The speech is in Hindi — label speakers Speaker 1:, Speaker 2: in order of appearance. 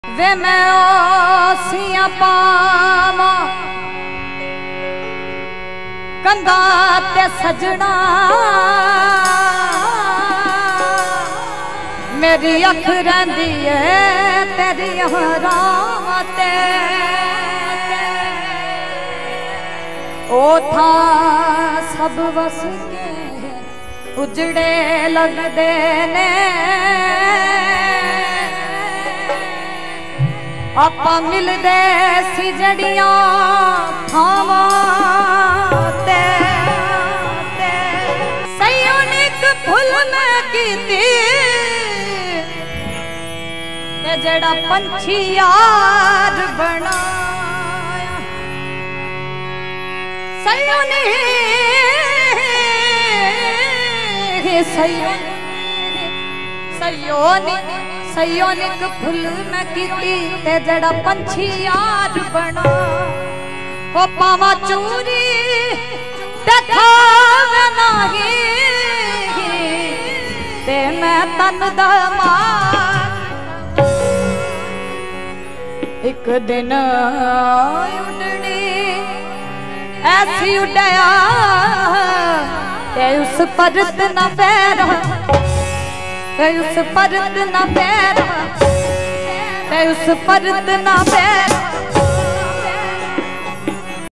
Speaker 1: वे मैं ओसियां पावा कंधा ते सजना मेरी अख रहिंदी है तेरी राह ते ओ था सब वस के उजड़े लगदे ने आपा मिलदे सी जड़ियां थावां ते सयोनिक फुल मैं कीती ते जड़ा पंछी यार बनाया सयोनिक फुल मैं कीती ते जड़ा पंछी यार बना हो पावा चूरी दिखावे नहीं ते मैं तन दा मार एक दिन उड़नी ऐसी उड़या ते उस परत न पैरा उस परत न पैरा उस परत न पैरा